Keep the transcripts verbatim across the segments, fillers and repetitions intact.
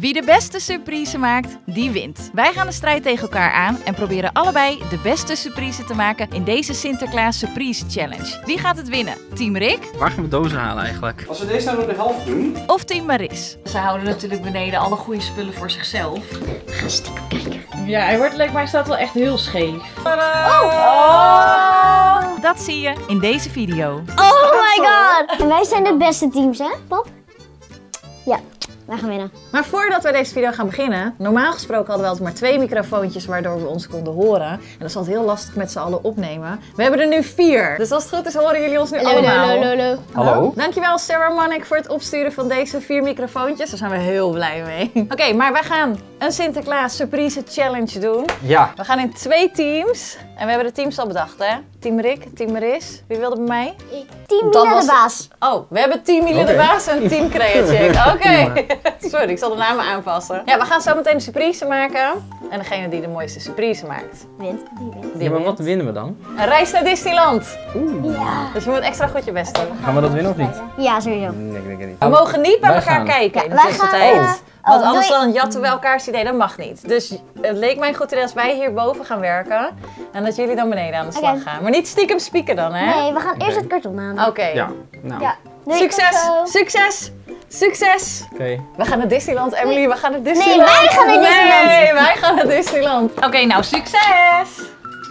Wie de beste surprise maakt, die wint. Wij gaan de strijd tegen elkaar aan en proberen allebei de beste surprise te maken in deze Sinterklaas Surprise Challenge. Wie gaat het winnen? Team Rick? Waar gaan we dozen halen eigenlijk? Als we deze nou door de helft doen. Of Team Maris? Ze houden natuurlijk beneden alle goede spullen voor zichzelf. Ga stiekem kijken. Ja, hij wordt leuk, maar hij staat wel echt heel scheef. Oh! Oh! Dat zie je in deze video. Oh my god! En wij zijn de beste teams, hè, pap? Ja, wij gaan winnen. Maar voordat we deze video gaan beginnen, normaal gesproken hadden we altijd maar twee microfoontjes waardoor we ons konden horen. En dat is altijd heel lastig met z'n allen opnemen. We hebben er nu vier. Dus als het goed is horen jullie ons nu Hallo, allemaal. hallo, hallo. Hallo. Dankjewel Sarah Mannik voor het opsturen van deze vier microfoontjes. Daar zijn we heel blij mee. Oké, okay, maar wij gaan een Sinterklaas Surprise Challenge doen. Ja. We gaan in twee teams. En we hebben de teams al bedacht, hè? Team Rick, Team Maris. Wie wilde bij mij? Ik. Team Mila de baas. Oh, we hebben Team Mila Okay. de baas en Team Creachick. Oké. Okay. Sorry, ik zal de namen aanpassen. Ja, we gaan zo meteen een surprise maken. En degene die de mooiste surprise maakt, Wint. Die wint. die Ja, maar wint. wat winnen we dan? Een reis naar Disneyland. Ja. Dus je moet extra goed je best doen. Gaan we dat winnen of niet? Ja, sowieso. Nee, ik denk het niet. We mogen niet bij Wij elkaar gaan. kijken in de Ja, wij tussentijd. gaan, eh, Want oh, anders doei. dan jatten we elkaars idee, dat mag niet. Dus het leek mij een goed idee als wij hierboven gaan werken. En dat jullie dan beneden aan de slag Oké. gaan. Maar niet stiekem spieken dan, hè? Nee, we gaan eerst Oké. het karton halen. Oké. Ja, nou. Ja. Doei, Succes! tot zo. Succes! Succes! Oké. We gaan naar Disneyland, Emily. We gaan naar Disneyland. wij gaan naar Disneyland. Nee, wij gaan naar Disneyland. Oké, nou succes!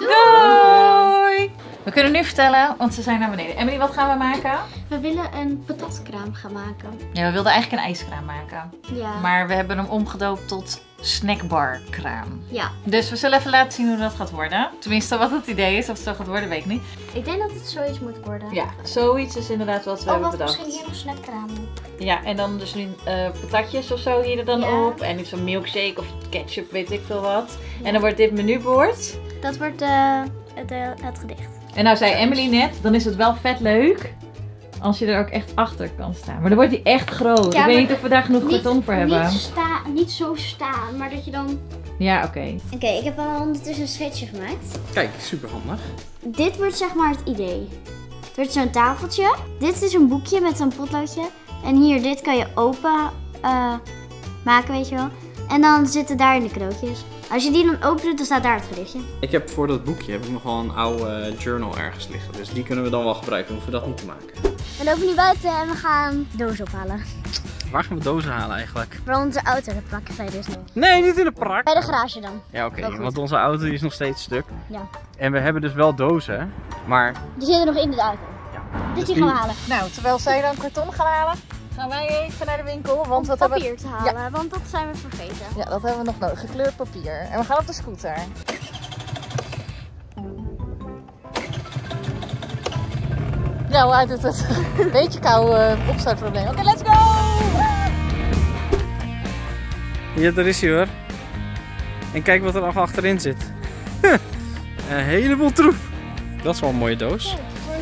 Doei! We kunnen nu vertellen, want ze zijn naar beneden. Emily, wat gaan we maken? We willen een patatkraam gaan maken. Ja, we wilden eigenlijk een ijskraam maken. Ja. Maar we hebben hem omgedoopt tot snackbarkraam. Ja. Dus we zullen even laten zien hoe dat gaat worden. Tenminste, wat het idee is. Of het zo gaat worden, weet ik niet. Ik denk dat het zoiets moet worden. Ja, zoiets is inderdaad wat we Oh, hebben wat bedacht. misschien hier nog snackkraam. Ja, en dan dus nu uh, patatjes of zo hier er dan Ja. op. En iets van milkshake of ketchup, weet ik veel wat. Ja. En dan wordt dit menubord. Dat wordt uh, het, uh, het gedicht. En nou zei Emily net, dan is het wel vet leuk als je er ook echt achter kan staan. Maar dan wordt die echt groot. Ja, ik weet maar niet of we daar genoeg karton voor hebben. Niet, sta, niet zo staan, maar dat je dan... Ja, oké. Okay. Oké, okay, ik heb al ondertussen een schetsje gemaakt. Kijk, super handig. Dit wordt zeg maar het idee. Het wordt zo'n tafeltje. Dit is een boekje met zo'n potloodje. En hier, dit kan je open uh, maken, weet je wel. En dan zitten daar in de cadeautjes. Als je die dan open doet, dan staat daar het gedichtje. Ik heb voor dat boekje heb ik nog wel een oude journal ergens liggen. Dus die kunnen we dan wel gebruiken. Dan hoeven we dat niet te maken. We lopen nu buiten en we gaan dozen ophalen. Waar gaan we dozen halen eigenlijk? Voor onze auto, dat pakken wij dus nog. Nee, niet in de park. Bij de garage dan. Ja, oké. Wel Okay, goed. want onze auto die is nog steeds stuk. Ja. En we hebben dus wel dozen. Maar Die zitten nog in de auto. ja. Dus Dus die gaan we halen. Nou, terwijl zij dan karton gaan halen, gaan wij even naar de winkel. Want Om wat papier hebben te halen, want dat zijn we vergeten. Ja, dat hebben we nog nodig. Gekleurd papier. En we gaan op de scooter. Nou, uit het het een beetje koude uh, opstartprobleem. Oké, okay, let's go! Ja, daar is hij hoor. En kijk wat er nog achterin zit. Een heleboel troep. Dat is wel een mooie doos.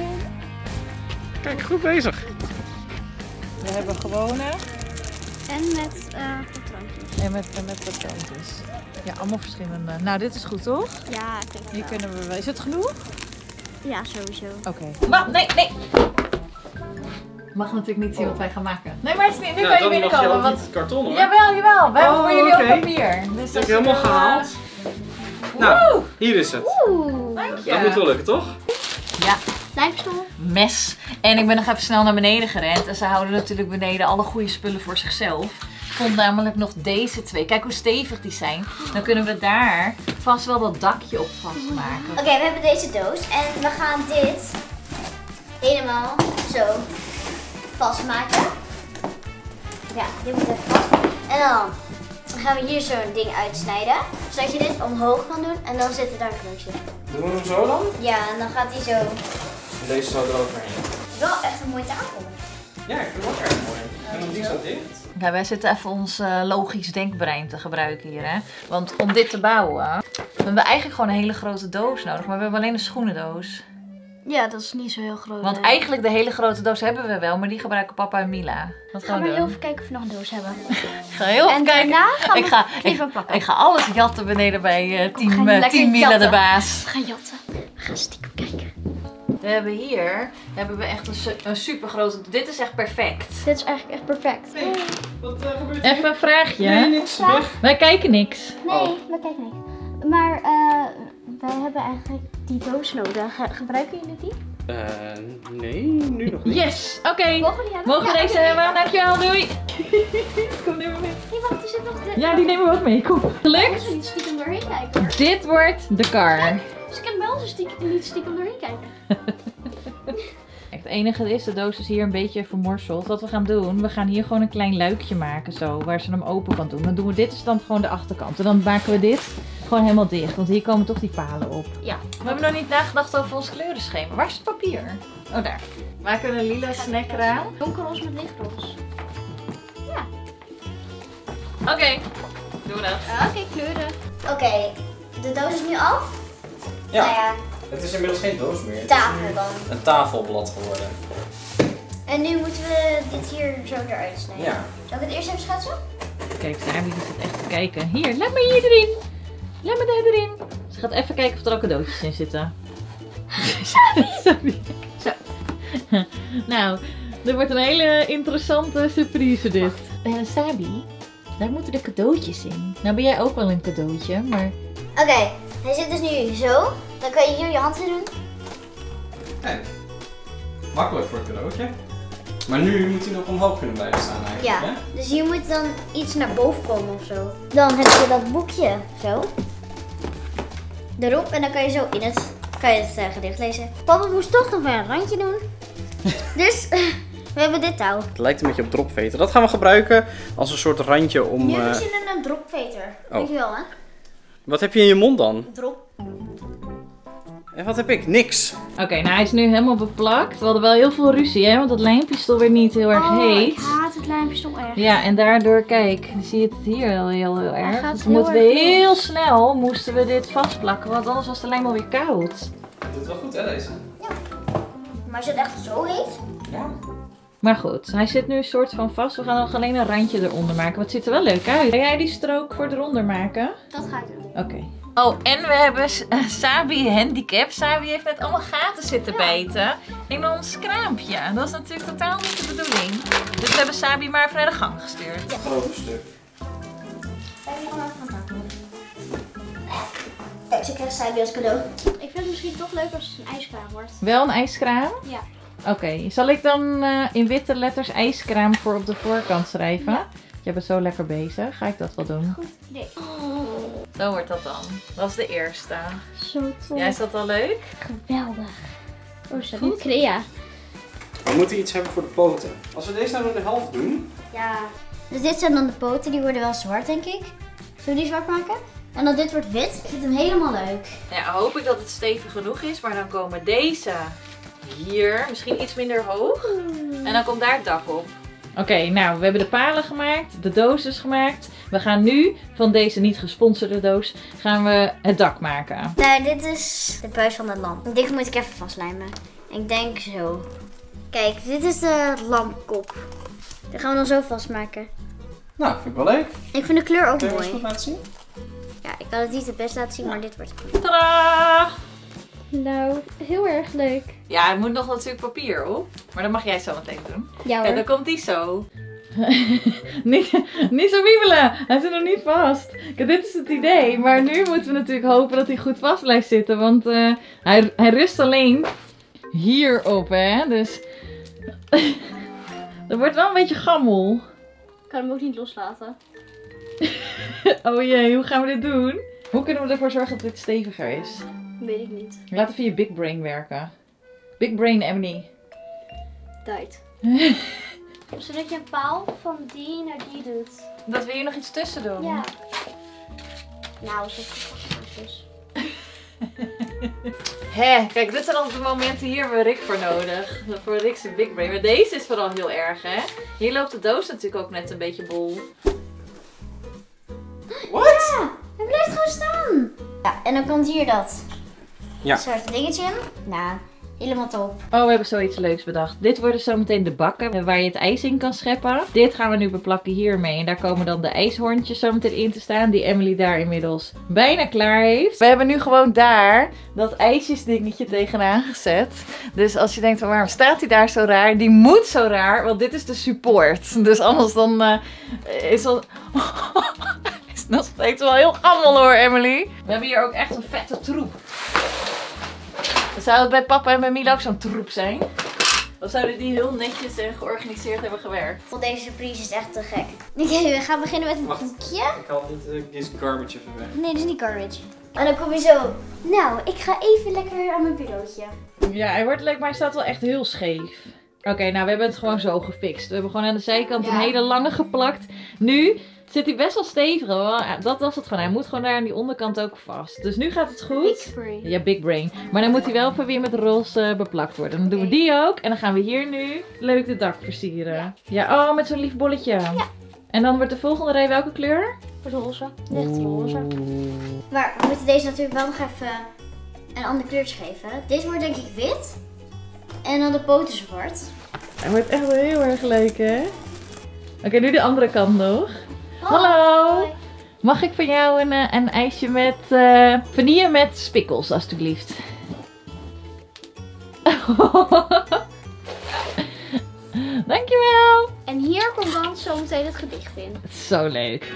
Kijk, goed bezig. We hebben gewone En met uh, patroontjes. en met, en met patroontjes. Ja, allemaal verschillende. Nou, dit is goed toch? Ja, ik denk Hier het wel. kunnen we wel. Is het genoeg? Ja, sowieso. Oké. Okay. Maar nee, nee! Mag natuurlijk niet zien wat wij gaan maken. Nee, maar het is niet. Nu kan je binnenkomen. Want... het karton hoor. Jawel, jawel. We hebben Oh, voor jullie oké. ook papier. Dus Dat heb als ik helemaal je wil, gehaald. Uh... Nou, Woe! hier is het. Oeh. Dank je. Dat moet wel lukken, toch? Ja, Lijmstoel. mes. En ik ben nog even snel naar beneden gerend. En ze houden natuurlijk beneden alle goede spullen voor zichzelf. Ik vond namelijk nog deze twee. Kijk hoe stevig die zijn. Dan kunnen we daar vast wel dat dakje op vastmaken. Oké, we hebben deze doos en we gaan dit helemaal zo vastmaken. Ja, dit moet even vast. En dan gaan we hier zo'n ding uitsnijden, zodat je dit omhoog kan doen en dan zit er daar een knoopje. Doen we hem zo dan? Ja, en dan gaat hij zo. En deze zou er overheen. Wel echt een mooi tafel. Ja, ik vind het ook erg mooi. En dan die zo dicht. Ja, wij zitten even ons uh, logisch denkbrein te gebruiken hier, hè. Want om dit te bouwen, we hebben eigenlijk gewoon een hele grote doos nodig. Maar we hebben alleen een schoenendoos. Ja, dat is niet zo heel groot. Want eigenlijk de hele grote doos hebben we wel, maar die gebruiken papa en Mila. Wat gaan Gaan we we doen? heel even kijken of we nog een doos hebben. Ik ga heel even En kijken. daarna gaan we ik, ga, knippen ik, pakken. ik ga alles jatten beneden bij uh, we team, gaan uh, lekker team Mila de jatten. baas. We gaan jatten. We gaan stiekem kijken. We hebben hier hebben we echt een, su een super grote. Dit is echt perfect. Dit is eigenlijk echt perfect. Hey, wat uh, gebeurt Even een vraagje. Nee, niks. Weg. Wij kijken niks. Nee, Oh. we kijken niet. Maar uh, wij hebben eigenlijk die doos nodig. Ge gebruiken jullie die? Uh, nee, nu nog niet. Yes, oké. Okay. Mogen we die hebben? Mogen we Ja, deze oké. hebben? Dankjewel, doei. Kom, neem maar mee. Nee, wacht, er zit nog de... Ja, die nemen we ook mee. Kom. Ik Gelukt? moet er niet stiekem doorheen kijken hoor. Dit wordt de car. Dus ik kan wel zo stiekem, niet stiekem doorheen kijken. Het enige is, de doos is hier een beetje vermorseld. Wat we gaan doen, we gaan hier gewoon een klein luikje maken zo, waar ze hem open kan doen. Dan doen we dit is dan gewoon de achterkant. En dan maken we dit gewoon helemaal dicht, want hier komen toch die palen op. Ja. We hebben nog niet nagedacht over ons kleurenschema. Waar is het papier? Oh, daar. Maken we een lila snack eraan. Donkerroze met lichtroze. Oké, okay. doen we dat. Oké, okay, kleuren. Oké, okay, de doos is nu af. Ja. Nou ja, Het is inmiddels geen doos meer. tafel dan. Een tafelblad geworden. En nu moeten we dit hier zo eruit snijden. Ja. Zal ik het eerst even schetsen? Kijk, Sabi die zit echt te kijken. Hier, laat me hier erin. Laat me daar erin. Ze gaat even kijken of er al cadeautjes in zitten. Sabi. Zo. Nou, dit wordt een hele interessante surprise dit. Uh, Sabi, daar moeten de cadeautjes in. Nou ben jij ook wel een cadeautje, maar... Oké, okay, hij zit dus nu zo. Dan kan je hier je hand in doen. Kijk. Makkelijk voor het cadeautje. Maar nu moet hij nog omhoog kunnen blijven staan eigenlijk. Ja, hè? dus hier moet dan iets naar boven komen of zo. Dan heb je dat boekje zo. Erop en dan kan je zo in het, kan je het uh, gedicht lezen. Papa moest toch nog weer een randje doen. Dus uh, we hebben dit touw. Het lijkt een beetje op dropveter. Dat gaan we gebruiken als een soort randje om... Nu heb ik uh... zin in een dropveter. Oh. Weet je wel hè? Wat heb je in je mond dan? Drop. En wat heb ik? Niks. Oké, okay, nou hij is nu helemaal beplakt. We hadden wel heel veel ruzie, hè, want dat lijmpje is toch weer niet heel erg oh, heet. ik haat het lijmpje toch erg. Ja, en daardoor, kijk, zie je het hier heel, heel, heel Hij erg. gaat Dus heel moeten we erg heel snel moesten we dit vastplakken, want anders was de lijm alweer koud. Het doet wel goed hè deze? Maar is het echt zo heet? Ja. Maar goed, hij zit nu een soort van vast. We gaan nog alleen een randje eronder maken. Maar het ziet er wel leuk uit. Ga jij die strook voor eronder maken? Dat ga ik doen. Oké. Okay. Oh, en we hebben uh, Sabi handicap. Sabi heeft net allemaal gaten zitten bijten in ons kraampje. Dat is natuurlijk totaal niet de bedoeling. Dus we hebben Sabi maar even naar de gang gestuurd. Een groot stuk. Sabi nog even van tafel. Kijk, ze krijgt Sabi als cadeau. Ik vind het misschien toch leuk als het een ijskraam wordt. Wel een ijskraam? Ja. Oké, okay. Zal ik dan uh, in witte letters ijskraam voor op de voorkant schrijven? Ja. Je bent zo lekker bezig. Ga ik dat wel doen? Goed idee. Zo wordt dat dan. Dat is de eerste. Zo tof. Ja, is dat al leuk? Geweldig. Oh, zo goed. Crea. We moeten iets hebben voor de poten. Als we deze nou door de helft doen. Ja. Dus dit zijn dan de poten. Die worden wel zwart, denk ik. Zullen we die zwart maken? En dan dit wordt wit. Ik vind hem helemaal leuk. Ja, hoop ik dat het stevig genoeg is. Maar dan komen deze hier. Misschien iets minder hoog. Mm. En dan komt daar het dak op. Oké, okay, nou, we hebben de palen gemaakt. De doos is gemaakt. We gaan nu van deze niet gesponsorde doos gaan we het dak maken. Nou, dit is de buis van de lamp. Dit moet ik even vastlijmen. Ik denk zo. Kijk, dit is de lampkop. Die gaan we dan zo vastmaken. Nou, vind ik wel leuk. Ik vind de kleur ook Kun je mooi. eens goed laten zien? Ja, ik kan het niet het best laten zien, maar dit wordt goed. Tadaa! Nou, heel erg leuk. Ja, er moet nog natuurlijk papier op. Maar dat mag jij zo meteen doen. Ja hoor. En dan komt die zo. niet, niet zo wiebelen. Hij zit nog niet vast. Kijk, dit is het idee. Maar nu moeten we natuurlijk hopen dat hij goed vast blijft zitten. Want uh, hij, hij rust alleen hierop, hè. Dus dat wordt wel een beetje gammel. Ik kan hem ook niet loslaten. Oh jee, hoe gaan we dit doen? Hoe kunnen we ervoor zorgen dat dit steviger is? Weet ik niet. Laat even je big brain werken. Big brain, Emily. Tijd. Zodat je een paal van die naar die doet. Dat we hier nog iets tussen doen. Ja. Nou, zo dus. Hé, kijk, dit zijn altijd de momenten hier hebben we Rick voor nodig. Voor Rick's big brain. Maar deze is vooral heel erg, hè? Hier loopt de doos natuurlijk ook net een beetje bol. Wat? Ja, hij blijft gewoon staan. Ja, en dan komt hier dat Ja. zwarte dingetje in. Nou, Helemaal top. Oh, we hebben zoiets leuks bedacht. Dit worden zometeen de bakken waar je het ijs in kan scheppen. Dit gaan we nu beplakken hiermee. En daar komen dan de ijshorntjes zometeen in te staan. Die Emily daar inmiddels bijna klaar heeft. We hebben nu gewoon daar dat ijsjesdingetje tegenaan gezet. Dus als je denkt, van, waarom staat hij daar zo raar? Die moet zo raar, want dit is de support. Dus anders dan uh, is dat... is nog steeds wel heel gammel hoor, Emily. We hebben hier ook echt een vette troep. Zou het bij papa en bij Mila ook zo'n troep zijn? Of zouden die heel netjes en georganiseerd hebben gewerkt? Want deze surprise is echt te gek. Oké, we gaan beginnen met een Wacht. boekje. Ik haal dit, uh, deze garbage even weg. Nee, dit is niet garbage. En dan kom je zo. Nou, ik ga even lekker aan mijn bureautje. Ja, hij wordt leuk, maar hij staat wel echt heel scheef. Oké, okay, nou we hebben het gewoon zo gefixt. We hebben gewoon aan de zijkant Ja. een hele lange geplakt. Nu zit hij best wel stevig. Dat was het gewoon. Hij moet gewoon daar aan die onderkant ook vast. Dus nu gaat het goed. Big spray. Ja, big brain. Maar dan moet hij wel even weer met roze uh, beplakt worden. Dan doen we die ook. En dan gaan we hier nu leuk de dak versieren. Ja, ja oh, met zo'n lief bolletje. Ja. En dan wordt de volgende rij welke kleur? Roze. Licht roze. Maar we moeten deze natuurlijk wel nog even een ander kleurtje geven. Deze wordt denk ik wit. En dan de poten zwart. Hij wordt echt wel heel erg leuk, hè? Oké, okay, nu de andere kant nog. Hallo! Hoi. Mag ik van jou een, een ijsje met uh, vanille met spikkels, alstublieft? Dankjewel! En hier komt dan zometeen het gedicht in. Het is zo leuk.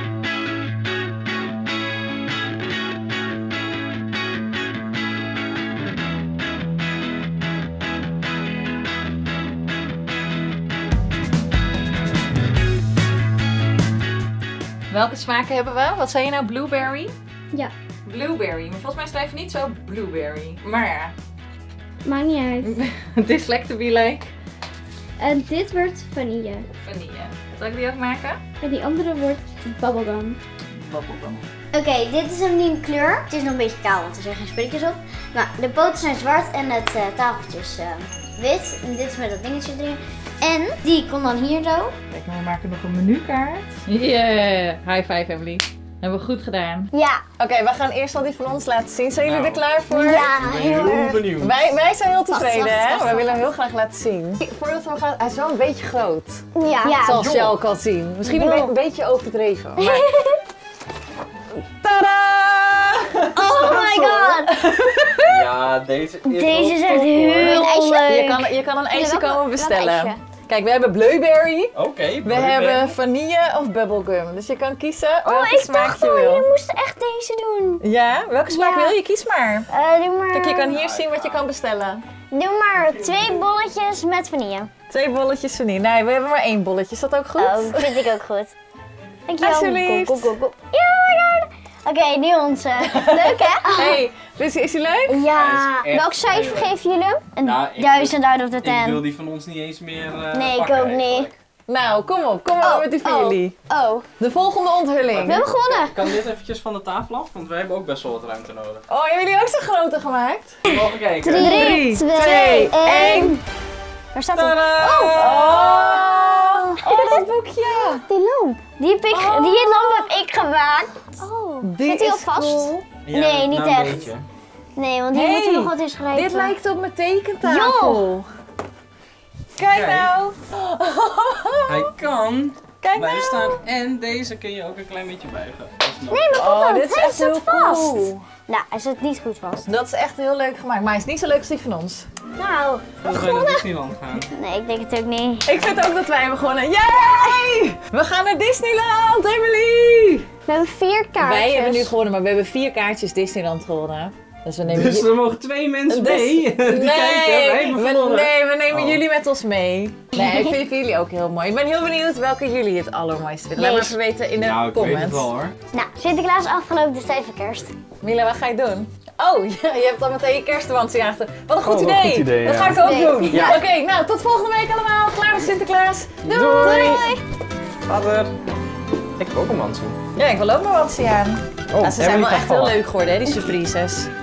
Welke smaken hebben we? Wat zei je nou? Blueberry? Ja. Blueberry. Maar volgens mij schrijf je niet zo blueberry. Maar ja. Maakt niet uit. Het is lekker to be like. En dit wordt vanille. Vanille. Zal ik die ook maken? En die andere wordt bubblegum. Bubblegum. Oké, okay, dit is een nieuwe kleur. Het is nog een beetje kaal, want er zijn geen spulletjes op. Maar de poten zijn zwart en het uh, tafeltje is uh, wit. En dit is met dat dingetje erin. En die komt dan hier zo. Kijk, we maken nog een menukaart. Yeah! High five, Emily. Hebben we goed gedaan. Ja. Oké, okay, we gaan eerst al die van ons laten zien. Zijn jullie Nou, er klaar voor? Ja, Ik ben heel heel erg. benieuwd. Wij, wij zijn heel tevreden, Wacht, wacht, hè? wacht, We willen hem wacht. heel graag laten zien. Voordat we gaan, hij is wel een beetje groot. Ja. ja. Zoals joh. je al kan zien. Misschien een, Joh. be een beetje overdreven. Maar... Tadaa! Oh my god. Ja, deze is Deze is wel echt top, hoor. heel Je leuk. kan, je kan een ijsje welke- komen welk bestellen. ijsje? Kijk, we hebben blueberry. Oké, okay, We hebben vanille of bubblegum. Dus je kan kiezen Oh, welke ik smaak dacht je al, wil. jullie moesten echt deze doen. Ja? Welke smaak Ja. wil je? Kies maar. Uh, doe maar. Kijk, je kan hier zien wat je kan bestellen. Doe maar twee bolletjes met vanille. Twee bolletjes vanille. Nee, we hebben maar één bolletje. Is dat ook goed? Oh, vind ik ook goed. Dankjewel. Alsjeblieft. Go, go, go, go. Ja, ja. Oké, okay, nu onze. Leuk hè? Hey, is, is die leuk? Ja. Hij is echt Welk cijfer heel leuk. geven jullie hem? Een Nou, ik duizend uit of de Ik wil ten. die van ons niet eens meer uh, Nee, ik pakken ook niet. eigenlijk. Nou, kom op. Kom op Oh, met die van oh. jullie. Oh, De volgende onthulling. we hebben gewonnen. Kan dit eventjes van de tafel af? Want wij hebben ook best wel wat ruimte nodig. Oh, hebben jullie ook zo'n grote gemaakt? Even kijken. Drie, Drie, twee, twee, één. Waar staat het? Tadaa! Oh, oh dat boekje. Die lamp. Die, heb ik, Oh. die lamp heb ik gemaakt. Oh. Die Zit die al is vast? cool. Ja, Nee, niet nou, een echt. beetje. Nee, want die Hey, moet je nog wat eens schrijven. Dit lijkt op mijn tekentafel. Kijk Kijk. nou. Hij kan Kijk nou. blijven staan en deze kun je ook een klein beetje buigen. Dat is mooi. Nee, maar Oh, papa, dit is hij echt zit heel vast. cool. Nou, hij zit niet goed vast. Dat is echt heel leuk gemaakt. Maar hij is niet zo leuk als die van ons. Nou, We gaan naar Disneyland gaan. nee, ik denk het ook niet. Ik vind ook dat wij hebben gewonnen. Yay! We gaan naar Disneyland, Emily! We hebben vier kaartjes. Wij hebben nu gewonnen, maar we hebben vier kaartjes Disneyland gewonnen. Dus we nemen Dus jullie- er mogen twee mensen Dus- mee die kijken. Wij hebben we, verloren. nee, we nemen Oh. jullie met ons mee. Nee, ik vind jullie ook heel mooi. Ik ben heel benieuwd welke jullie het allermooiste vinden. Laat maar Lees. even weten in de Nou, ik weet het comments. wel hoor. Nou, Sinterklaas is afgelopen, dus tijd voor kerst. Mila, wat ga je doen? Oh, ja, je hebt al meteen je kerstvakantie achter. Wat een goed Oh, wat idee. een goed idee, Dat ja. ga ik ook Nee. doen. Ja. Oké, nou tot volgende week allemaal. Klaar met Sinterklaas. Doei. Doei. Vader. Ik heb ook een mansie. Ja, ik wil ook maar wat zien aan. Oh, Ja, ze zijn wel Emily echt gaat heel vallen. leuk geworden, hè, die surprises.